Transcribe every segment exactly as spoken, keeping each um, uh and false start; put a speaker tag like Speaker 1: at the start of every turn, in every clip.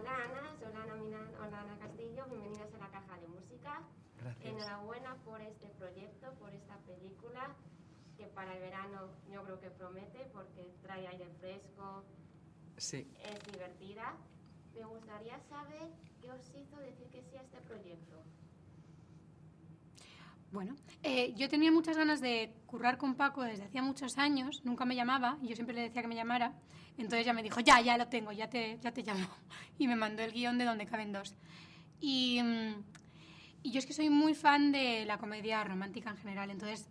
Speaker 1: Hola Ana, soy Ana, Mina- hola, Ana Castillo, bienvenidas a la Caja de Música.
Speaker 2: Gracias.
Speaker 1: Enhorabuena por este proyecto, por esta película, que para el verano yo creo que promete porque trae aire fresco,
Speaker 2: sí.
Speaker 1: es divertida. Me gustaría saber qué os hizo decir que sí a este proyecto.
Speaker 3: Bueno, eh, yo tenía muchas ganas de currar con Paco desde hacía muchos años, nunca me llamaba, y yo siempre le decía que me llamara, entonces ya me dijo, ya, ya lo tengo, ya te, ya te llamo, y me mandó el guión de Donde caben dos. Y, y yo es que soy muy fan de la comedia romántica en general, entonces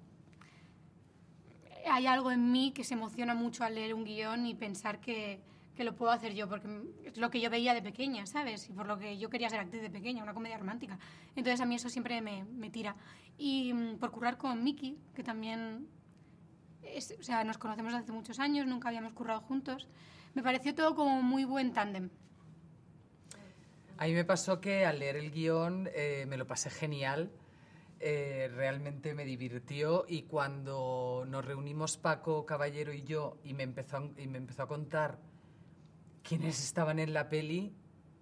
Speaker 3: hay algo en mí que se emociona mucho al leer un guión y pensar que, que lo puedo hacer yo, porque es lo que yo veía de pequeña, ¿sabes? Y por lo que yo quería ser actriz de pequeña, una comedia romántica. Entonces a mí eso siempre me, me tira. Y um, por currar con Miki, que también, es, o sea, nos conocemos hace muchos años, nunca habíamos currado juntos, me pareció todo como muy buen tándem.
Speaker 2: A mí me pasó que al leer el guión eh, me lo pasé genial. Eh, realmente me divirtió y cuando nos reunimos Paco Caballero y yo y me empezó a, y me empezó a contar quiénes estaban en la peli,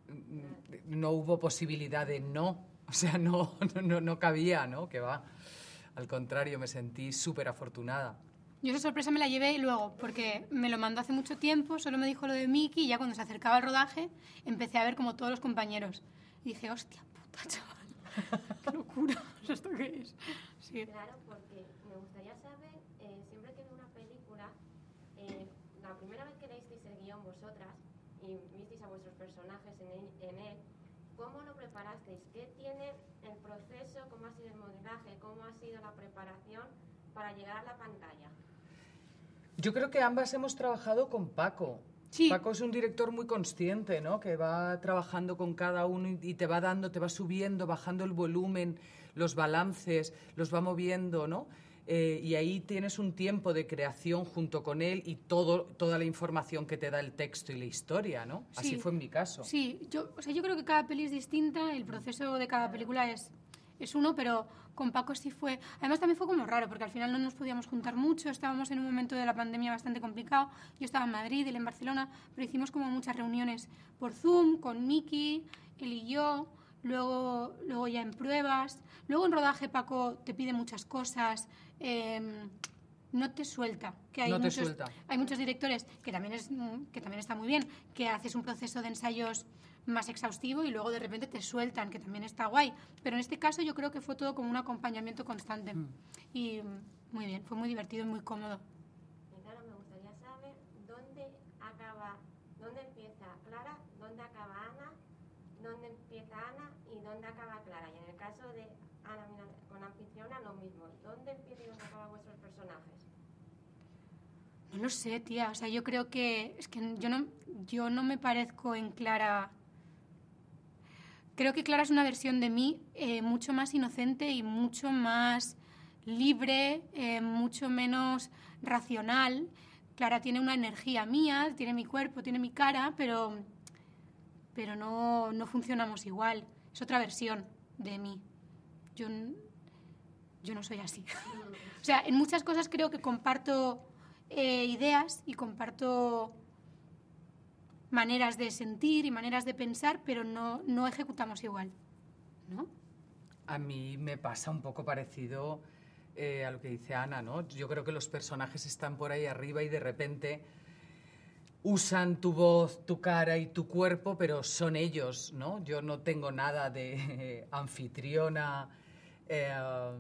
Speaker 2: no hubo posibilidad de no, o sea, no, no, no cabía, ¿no? Que va, al contrario, me sentí súper afortunada.
Speaker 3: Yo esa sorpresa me la llevé luego, porque me lo mandó hace mucho tiempo, solo me dijo lo de Miki y ya cuando se acercaba el rodaje empecé a ver como todos los compañeros. Y dije, hostia puta, chaval. ¡Qué locura! ¿Esto qué es? Sí.
Speaker 1: Claro, porque me gustaría saber, eh, siempre que veo una película, eh, la primera vez que leísteis el guión vosotras y visteis a vuestros personajes en él, en él, ¿cómo lo preparasteis? ¿Qué tiene el proceso? ¿Cómo ha sido el modelaje? ¿Cómo ha sido la preparación para llegar a la pantalla?
Speaker 2: Yo creo que ambas hemos trabajado con Paco.
Speaker 3: Sí.
Speaker 2: Paco es un director muy consciente, ¿no? Que va trabajando con cada uno y te va dando, te va subiendo, bajando el volumen, los balances, los va moviendo, ¿no? Eh, y ahí tienes un tiempo de creación junto con él y todo, toda la información que te da el texto y la historia, ¿no?
Speaker 3: Sí.
Speaker 2: Así fue en mi caso.
Speaker 3: Sí, yo, o sea, yo creo que cada peli es distinta, el proceso de cada película es, es uno, pero con Paco sí fue... Además también fue como raro, porque al final no nos podíamos juntar mucho, estábamos en un momento de la pandemia bastante complicado, yo estaba en Madrid, él en Barcelona, pero hicimos como muchas reuniones por Zoom, con Miki, él y yo, luego, luego ya en pruebas, luego en rodaje Paco te pide muchas cosas, eh, no te suelta, que hay
Speaker 2: no te
Speaker 3: muchos
Speaker 2: suelta.
Speaker 3: hay muchos directores que también es que también está muy bien, que haces un proceso de ensayos más exhaustivo y luego de repente te sueltan, que también está guay, pero en este caso yo creo que fue todo como un acompañamiento constante mm. y muy bien, fue muy divertido y muy cómodo.
Speaker 1: Y claro, me gustaría saber dónde acaba, dónde empieza Clara, dónde acaba Ana, dónde empieza Ana y dónde acaba Clara. Y en el caso de Ana con Anfitriona lo mismo, ¿dónde empieza y dónde acaban vuestros personajes?
Speaker 3: No lo sé, tía, o sea, yo creo que es que yo no yo no me parezco en Clara. Creo que Clara es una versión de mí eh, mucho más inocente y mucho más libre, eh, mucho menos racional. Clara tiene una energía mía, tiene mi cuerpo, tiene mi cara, pero, pero no, no funcionamos igual. Es otra versión de mí. Yo, yo no soy así. O sea, en muchas cosas creo que comparto eh, ideas y comparto maneras de sentir y maneras de pensar, pero no, no ejecutamos igual, ¿no?
Speaker 2: A mí me pasa un poco parecido eh, a lo que dice Ana, ¿no? Yo creo que los personajes están por ahí arriba y de repente usan tu voz, tu cara y tu cuerpo, pero son ellos, ¿no? Yo no tengo nada de eh, anfitriona eh,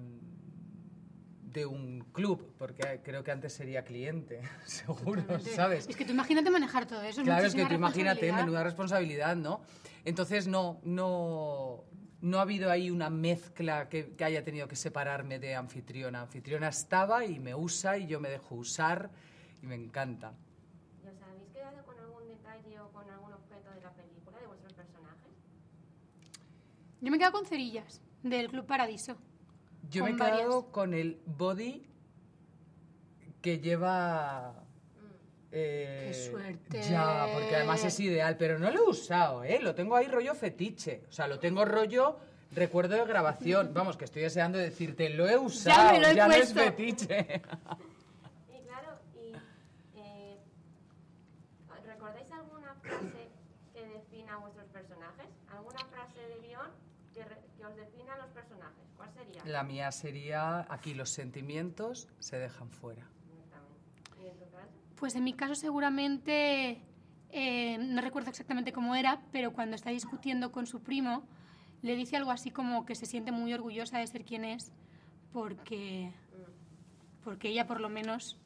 Speaker 2: de un club, porque creo que antes sería cliente, seguro,
Speaker 3: Totalmente.
Speaker 2: ¿sabes?
Speaker 3: Es que tú imagínate manejar todo eso.
Speaker 2: Claro, es que tú imagínate, menuda responsabilidad, ¿no? Entonces, no, no, no ha habido ahí una mezcla que, que haya tenido que separarme de anfitriona. Anfitriona estaba y me usa y yo me dejo usar y me encanta.
Speaker 1: ¿Y os habéis quedado con algún detalle o con algún objeto de la película, de vuestros personajes?
Speaker 3: Yo me he quedado con cerillas del Club Paradiso.
Speaker 2: Yo me he quedado con el body que lleva...
Speaker 3: Eh, ¡Qué suerte!
Speaker 2: Ya, porque además es ideal, pero no lo he usado, ¿eh? Lo tengo ahí rollo fetiche. O sea, lo tengo rollo recuerdo de grabación. Vamos, que estoy deseando decirte, lo he usado,
Speaker 3: ya, me lo he
Speaker 2: ya no es
Speaker 3: puesto.
Speaker 2: fetiche.
Speaker 1: Y claro, y eh, ¿recordáis alguna frase que defina a vuestros personajes? ¿Alguna frase de guión que, re, que os defina a los personajes? ¿Cuál sería?
Speaker 2: La mía sería, aquí los sentimientos se dejan fuera.
Speaker 1: ¿Y en tu caso?
Speaker 3: Pues en mi caso seguramente, eh, no recuerdo exactamente cómo era, pero cuando está discutiendo con su primo, le dice algo así como que se siente muy orgullosa de ser quien es, porque, porque ella por lo menos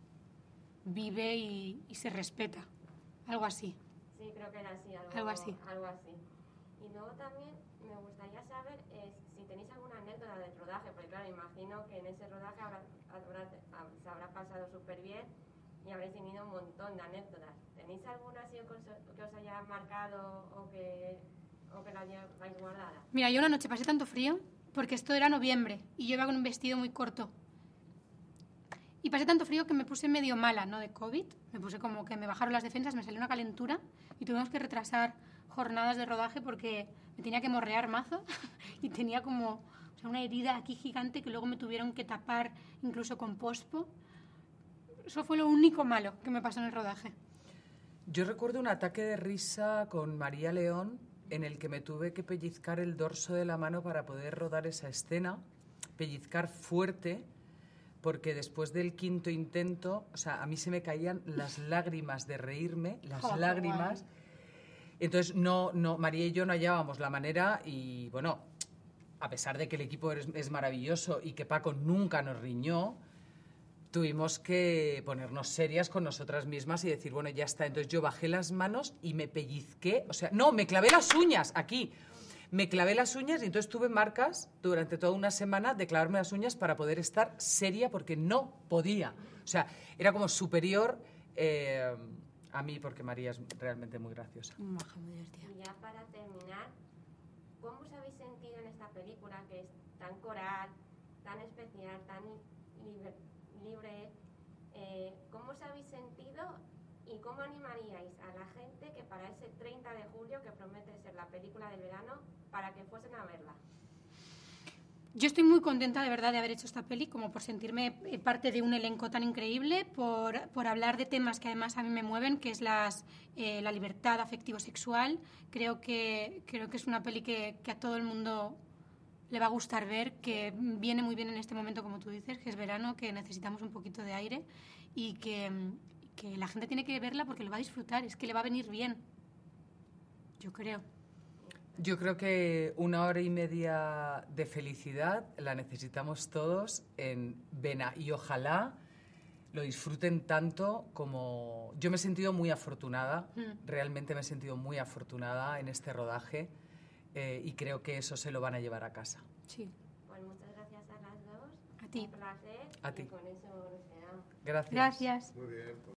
Speaker 3: vive y, y se respeta. Algo así.
Speaker 1: Sí, creo que era así. Algo,
Speaker 3: algo así.
Speaker 1: Algo así. Y luego también me gustaría saber eh, si tenéis alguna anécdota del rodaje, porque claro, imagino que en ese rodaje habrá, habrá, se habrá pasado súper bien y habréis tenido un montón de anécdotas. ¿Tenéis alguna así que os, que os haya marcado o que, o que la lleváis guardada?
Speaker 3: Mira, yo una noche pasé tanto frío, porque esto era noviembre, y yo iba con un vestido muy corto. Y pasé tanto frío que me puse medio mala, ¿no? De COVID. Me puse como que me bajaron las defensas, me salió una calentura y tuvimos que retrasar jornadas de rodaje porque me tenía que morrear mazo y tenía como, o sea, una herida aquí gigante que luego me tuvieron que tapar incluso con pospo. Eso fue lo único malo que me pasó en el rodaje.
Speaker 2: Yo recuerdo un ataque de risa con María León en el que me tuve que pellizcar el dorso de la mano para poder rodar esa escena, pellizcar fuerte, porque después del quinto intento, o sea, a mí se me caían las lágrimas de reírme, las
Speaker 3: oh,
Speaker 2: lágrimas. Entonces, no, no, María y yo no hallábamos la manera y, bueno, a pesar de que el equipo es, es maravilloso y que Paco nunca nos riñó, tuvimos que ponernos serias con nosotras mismas y decir, bueno, ya está. Entonces yo bajé las manos y me pellizqué, o sea, no, me clavé las uñas aquí. Me clavé las uñas y entonces tuve marcas durante toda una semana de clavarme las uñas para poder estar seria porque no podía. O sea, era como superior eh, a mí porque María es realmente muy graciosa.
Speaker 3: Maja, muy divertida.
Speaker 1: Y ya para terminar, ¿cómo os habéis sentido en esta película que es tan coral, tan especial, tan libre? libre eh, ¿Cómo os habéis sentido y cómo animaríais a la gente que para ese treinta de julio, que promete ser la película del verano, para que fuesen a verla?
Speaker 3: Yo estoy muy contenta de verdad de haber hecho esta peli, como por sentirme parte de un elenco tan increíble, por, por hablar de temas que además a mí me mueven, que es las, eh, la libertad afectivo-sexual. Creo que, creo que es una peli que, que a todo el mundo le va a gustar ver, que viene muy bien en este momento, como tú dices, que es verano, que necesitamos un poquito de aire y que, que la gente tiene que verla porque lo va a disfrutar, es que le va a venir bien, yo creo.
Speaker 2: Yo creo que una hora y media de felicidad la necesitamos todos en Vena y ojalá lo disfruten tanto como... Yo me he sentido muy afortunada, mm. realmente me he sentido muy afortunada en este rodaje. Eh, y creo que eso se lo van a llevar a casa.
Speaker 3: Sí.
Speaker 1: Pues muchas gracias a las dos.
Speaker 3: A ti.
Speaker 1: Un placer.
Speaker 2: A ti.
Speaker 1: Y con eso nos quedamos.
Speaker 2: Gracias.
Speaker 3: Gracias.
Speaker 4: Muy bien.